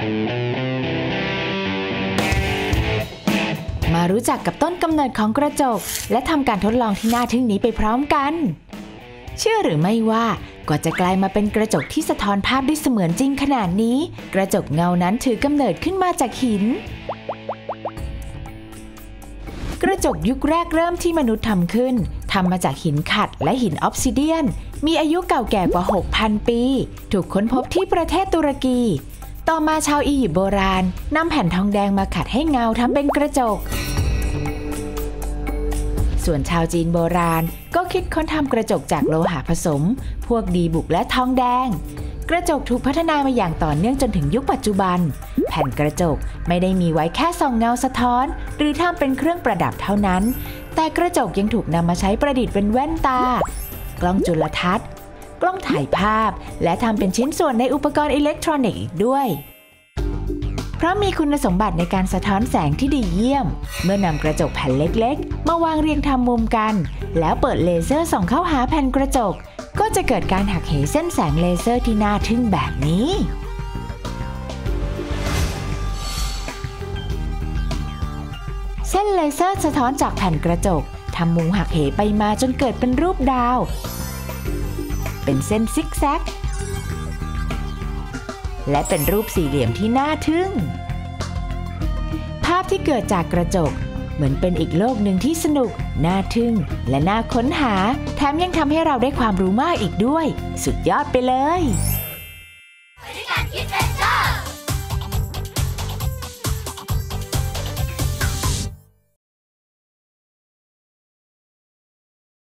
มารู้จักกับต้นกำเนิดของกระจกและทำการทดลองที่น่าทึ่งนี้ไปพร้อมกันเชื่อหรือไม่ว่ากว่าจะกลายมาเป็นกระจกที่สะท้อนภาพได้เสมือนจริงขนาดนี้กระจกเงานั้นถือกำเนิดขึ้นมาจากหินกระจกยุคแรกเริ่มที่มนุษย์ทำขึ้นทำมาจากหินขัดและหินออฟซิเดียนมีอายุเก่าแก่กว่า 6,000 ปีถูกค้นพบที่ประเทศตุรกีต่อมาชาวอียิปต์โบราณนำแผ่นทองแดงมาขัดให้เงาทำเป็นกระจกส่วนชาวจีนโบราณก็คิดค้นทำกระจกจากโลหะผสมพวกดีบุกและทองแดงกระจกถูกพัฒนามาอย่างต่อเนื่องจนถึงยุคปัจจุบันแผ่นกระจกไม่ได้มีไว้แค่ส่องเงาสะท้อนหรือทำเป็นเครื่องประดับเท่านั้นแต่กระจกยังถูกนำมาใช้ประดิษฐ์เป็นแว่นตากล้องจุลทรรศน์กล้องถ่ายภาพและทำเป็นชิ้นส่วนในอุปกรณ์อิเล็กทรอนิกส์อีกด้วยเพราะมีคุณสมบัติในการสะท้อนแสงที่ดีเยี่ยมเมื่อนำกระจกแผ่นเล็กๆมาวางเรียงทำมุมกันแล้วเปิดเลเซอร์ส่องเข้าหาแผ่นกระจกก็จะเกิดการหักเหเส้นแสงเลเซอร์ที่น่าทึ่งแบบนี้เส้นเลเซอร์สะท้อนจากแผ่นกระจกทำมุมหักเหไปมาจนเกิดเป็นรูปดาวเป็นเส้นซิกแซกและเป็นรูปสี่เหลี่ยมที่น่าทึ่งภาพที่เกิดจากกระจกเหมือนเป็นอีกโลกหนึ่งที่สนุกน่าทึ่งและน่าค้นหาแถมยังทำให้เราได้ความรู้มากอีกด้วยสุดยอดไปเลย